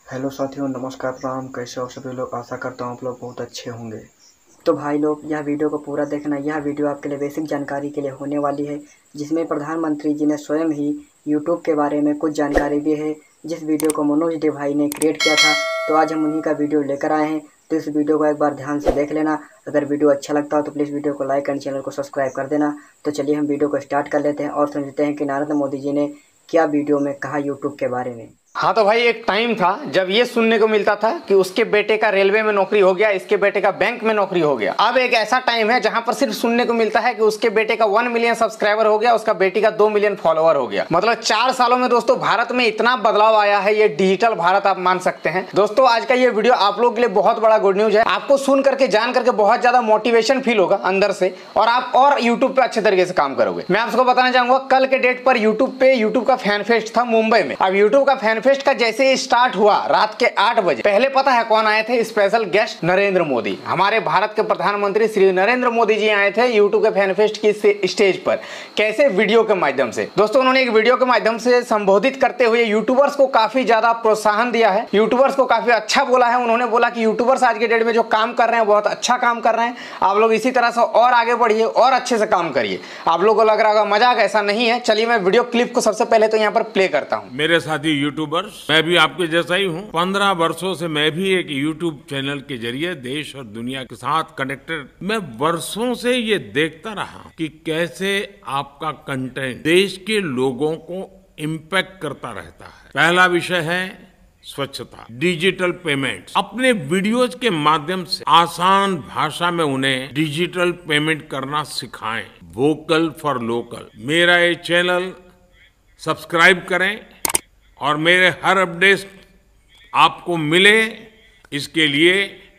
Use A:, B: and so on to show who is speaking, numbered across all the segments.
A: Hello साथियों, नमस्कार, प्रणाम। कैसे हो सभी लोग? आशा करता हूँ आप लोग बहुत अच्छे होंगे। तो भाई लोग, यह वीडियो को पूरा देखना। यह वीडियो आपके लिए बेसिक जानकारी के लिए होने वाली है, जिसमें प्रधानमंत्री जी ने स्वयं ही यूट्यूब के बारे में कुछ जानकारी दी है, जिस वीडियो को मनोज डे भाई ने क्रिएट किया था। तो आज हम उन्हीं का वीडियो लेकर आए हैं। तो इस वीडियो को एक बार ध्यान से देख लेना। अगर वीडियो अच्छा लगता हो तो प्लीज़ वीडियो को लाइक एंड चैनल को सब्सक्राइब कर देना। तो चलिए हम वीडियो को स्टार्ट कर लेते हैं और समझते हैं कि नरेंद्र मोदी जी ने क्या वीडियो में कहा यूट्यूब के बारे में।
B: हाँ तो भाई, एक टाइम था जब ये सुनने को मिलता था कि उसके बेटे का रेलवे में नौकरी हो गया, इसके बेटे का बैंक में नौकरी हो गया। अब एक ऐसा टाइम है जहां पर सिर्फ सुनने को मिलता है कि उसके बेटे का 1 मिलियन सब्सक्राइबर हो गया, उसका बेटी का 2 मिलियन फॉलोअर हो गया। मतलब 4 सालों में दोस्तों भारत में इतना बदलाव आया है। ये डिजिटल भारत आप मान सकते हैं। दोस्तों आज का ये वीडियो आप लोगों के लिए बहुत बड़ा गुड न्यूज है। आपको सुन करके जान करके बहुत ज्यादा मोटिवेशन फील होगा अंदर से, और आप और यूट्यूब पे अच्छे तरीके से काम करोगे। मैं आपको बताना चाहूंगा, कल के डेट पर यूट्यूब का फैन फेस्ट था मुंबई में। अब यूट्यूब का फैन फेस्ट का जैसे स्टार्ट हुआ रात के 8 बजे, पहले पता है कौन आए थे? स्पेशल गेस्ट नरेंद्र मोदी, हमारे भारत के प्रधानमंत्री श्री नरेंद्र मोदी जी आए थे यूट्यूब के फैन फेस्ट की स्टेज पर। कैसे? वीडियो के माध्यम से। दोस्तों उन्होंने एक वीडियो के माध्यम से संबोधित करते हुए यूट्यूबर्स को काफी ज्यादा प्रोत्साहन दिया है, यूट्यूबर्स को काफी अच्छा बोला है। उन्होंने बोला कि यूट्यूबर्स आज के डेट में जो काम कर रहे हैं बहुत अच्छा काम कर रहे हैं, आप लोग इसी तरह से और आगे बढ़िए और अच्छे से काम करिए। आप लोगों को लग रहा होगा मजाक, ऐसा नहीं है। चलिए मैं वीडियो क्लिप को सबसे पहले तो यहाँ पर प्ले करता हूँ।
C: मेरे साथी यूट्यूबर्स, मैं भी आपके जैसा ही हूँ। 15 वर्षों से मैं भी एक यूट्यूब चैनल के जरिए देश और दुनिया के साथ कनेक्टेड। मैं वर्षों से ये देखता रहा कि कैसे आपका कंटेंट देश के लोगों को इम्पैक्ट करता रहता है। पहला विषय है स्वच्छता, डिजिटल पेमेंट। अपने वीडियोज के माध्यम से आसान भाषा में उन्हें डिजिटल पेमेंट करना सिखाएं। Vocal for local. मेरा ये चैनल सब्सक्राइब करें और मेरे हर अपडेट आपको मिले, इसके लिए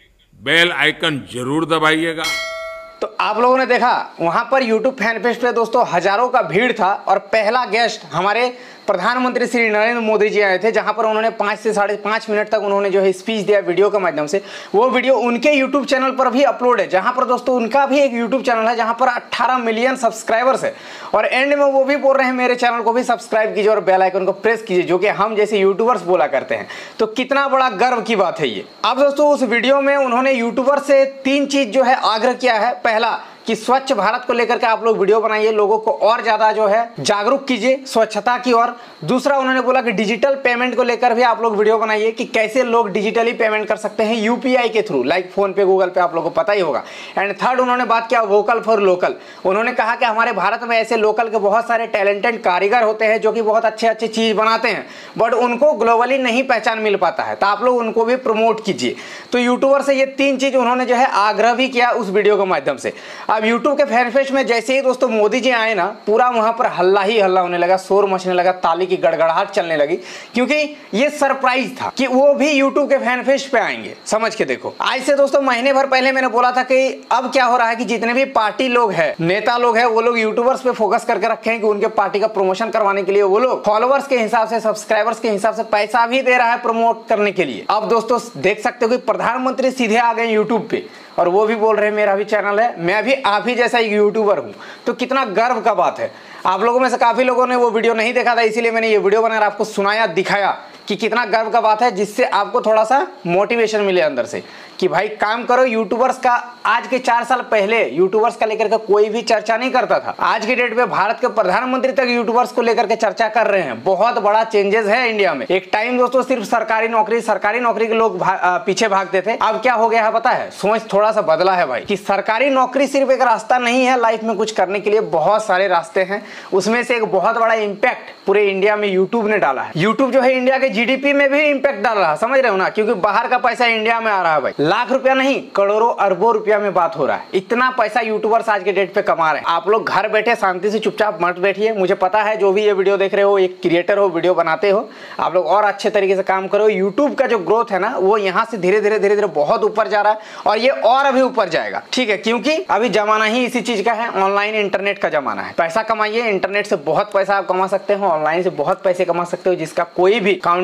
C: बेल आइकन जरूर दबाइएगा।
B: तो आप लोगों ने देखा वहां पर यूट्यूब फैन पेज पे दोस्तों हजारों का भीड़ था, और पहला गेस्ट हमारे प्रधानमंत्री श्री नरेंद्र मोदी जी आए थे, जहां पर उन्होंने 5 से 5.5 मिनट तक उन्होंने जो है स्पीच दिया वीडियो के माध्यम से। वो वीडियो उनके यूट्यूब चैनल पर भी अपलोड है, जहां पर दोस्तों उनका भी एक यूट्यूब चैनल है जहां पर 18 मिलियन सब्सक्राइबर्स है। और एंड में वो भी बोल रहे हैं मेरे चैनल को भी सब्सक्राइब कीजिए और बेल आइकन को प्रेस कीजिए, जो कि हम जैसे यूट्यूबर्स बोला करते हैं। तो कितना बड़ा गर्व की बात है ये। अब दोस्तों उस वीडियो में उन्होंने यूट्यूबर से 3 चीज जो है आग्रह किया है। पहला कि स्वच्छ भारत को लेकर के आप लोग वीडियो बनाइए, लोगों को और ज्यादा जो है जागरूक कीजिए स्वच्छता की ओर। दूसरा उन्होंने बोला कि डिजिटल पेमेंट को लेकर भी आप लोग वीडियो बनाइए कि कैसे लोग डिजिटली पेमेंट कर सकते हैं यूपीआई के through, like PhonePe, Google Pay, आप लोगों को पता ही होगा। एंड थर्ड उन्होंने बात किया वोकल फॉर लोकल। उन्होंने कहा कि हमारे भारत में ऐसे लोकल के बहुत सारे टैलेंटेड कारीगर होते हैं जो कि बहुत अच्छे चीज बनाते हैं, बट उनको ग्लोबली नहीं पहचान मिल पाता है, तो आप लोग उनको भी प्रमोट कीजिए। तो यूट्यूबर से ये 3 चीज उन्होंने जो है आग्रह भी किया उस वीडियो के माध्यम से। अब यूट्यूब के फैन फेस्ट में जैसे ही दोस्तों मोदी जी आए ना, पूरा वहां पर हल्ला ही हल्ला होने लगा, शोर मचने लगा, ताली की गड़गड़ाहट चलने लगी, क्योंकि ये सरप्राइज था कि वो भी यूट्यूब के फैन फेस्ट पे आएंगे। समझ के देखो, आज से दोस्तों महीने भर पहले मैंने बोला था कि अब क्या हो रहा है कि जितने भी पार्टी लोग हैं, नेता लोग हैं, वो लोग यूट्यूबर्स पे फोकस करके रखे हैं कि उनके पार्टी का प्रमोशन करवाने के लिए वो लोग फॉलोअर्स के हिसाब से, सब्सक्राइबर्स के हिसाब से पैसा भी दे रहा है प्रमोट करने के लिए। अब दोस्तों देख सकते हो कि प्रधानमंत्री सीधे आ गए यूट्यूब पे, और वो भी बोल रहे हैं मेरा भी चैनल है, मैं भी आप ही जैसा एक यूट्यूबर हूं। तो कितना गर्व का बात है। आप लोगों में से काफी लोगों ने वो वीडियो नहीं देखा था, इसीलिए मैंने ये वीडियो बनाकर आपको सुनाया, दिखाया कि कितना गर्व का बात है, जिससे आपको थोड़ा सा मोटिवेशन मिले अंदर से कि भाई काम करो। यूट्यूबर्स का आज के 4 साल पहले यूट्यूबर्स का लेकर के कोई भी चर्चा नहीं करता था। आज के डेट में भारत के प्रधानमंत्री तक यूट्यूबर्स को लेकर के चर्चा कर रहे हैं। बहुत बड़ा चेंजेस है इंडिया में। एक टाइम दोस्तों सिर्फ सरकारी नौकरी के लोग पीछे भागते थे, अब क्या हो गया है पता है? सोच थोड़ा सा बदला है भाई, कि सरकारी नौकरी सिर्फ एक रास्ता नहीं है लाइफ में कुछ करने के लिए, बहुत सारे रास्ते हैं। उसमें से एक बहुत बड़ा इंपैक्ट पूरे इंडिया में यूट्यूब ने डाला है। यूट्यूब जो है इंडिया के जीडीपी में भी इंपैक्ट डाल रहा है, समझ रहे हो ना? क्योंकि बाहर का पैसा इंडिया में आ रहा है भाई, लाख रुपया नहीं, करोड़ों अरबों रुपया में बात हो रहा है। इतना पैसा यूट्यूबर्स आज के डेट पे कमा रहे हैं। आप लोग घर बैठे शांति से चुपचाप मत बैठिए। मुझे पता है जो भी ये वीडियो देख रहे हो, एक क्रिएटर हो, वीडियो बनाते हो, आप लोग और अच्छे तरीके से काम करो। यूट्यूब का जो ग्रोथ है ना, वो यहाँ से धीरे धीरे बहुत ऊपर जा रहा है, और ये और अभी ऊपर जाएगा, ठीक है? क्योंकि अभी जमाना ही इसी चीज का है, ऑनलाइन इंटरनेट का जमाना है। पैसा कमाइए, इंटरनेट से बहुत पैसा आप कमा सकते हो, ऑनलाइन से बहुत पैसे कमा सकते हो, जिसका कोई भी काउंट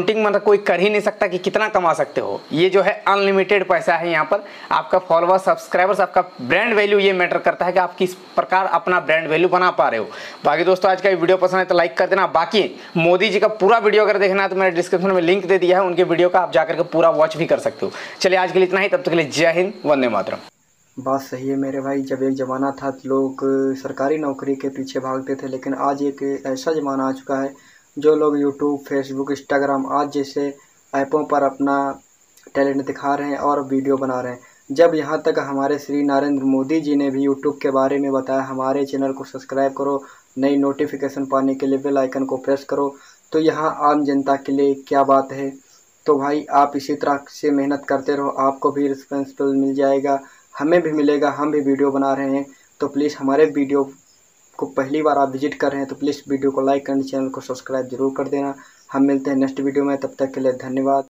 B: काउंटिंग मतलब कोई कर ही नहीं सकता कि कितना कमा सकते हो। ये जो है अनलिमिटेड पैसा है। यहाँ पर आपका फॉलोअर, सब्सक्राइबर्स, आपका ब्रांड वैल्यू ये मैटर करता है कि आप किस प्रकार अपना ब्रांड वैल्यू बना पा रहे हो। बाकी दोस्तों आज का ये वीडियो पसंद है तो लाइक कर देना। बाकी मोदी जी का पूरा वीडियो अगर देखना है तो मैंने डिस्क्रिप्शन में लिंक दे दिया है उनके वीडियो का, आप जाकर के पूरा वॉच भी कर सकते हो। चलिए आज के लिए इतना ही, तब तक के लिए जय हिंद, वंदे मातरम।
A: बात सही है मेरे भाई। जब एक ज़माना था तो लोग सरकारी नौकरी के पीछे भागते थे, लेकिन आज एक ऐसा ज़माना आ चुका है जो लोग यूट्यूब, फेसबुक, इंस्टाग्राम आज जैसे ऐपों पर अपना टैलेंट दिखा रहे हैं और वीडियो बना रहे हैं। जब यहाँ तक हमारे श्री नरेंद्र मोदी जी ने भी यूट्यूब के बारे में बताया, हमारे चैनल को सब्सक्राइब करो, नई नोटिफिकेशन पाने के लिए बेल आइकन को प्रेस करो, तो यहाँ आम जनता के लिए क्या बात है। तो भाई आप इसी तरह से मेहनत करते रहो, आपको भी रिस्पॉन्सिबल मिल जाएगा, हमें भी मिलेगा। हम भी वीडियो बना रहे हैं, तो प्लीज़ हमारे वीडियो को पहली बार आप विजिट कर रहे हैं तो प्लीज़ वीडियो को लाइक करना, चैनल को सब्सक्राइब जरूर कर देना। हम मिलते हैं नेक्स्ट वीडियो में, तब तक के लिए धन्यवाद।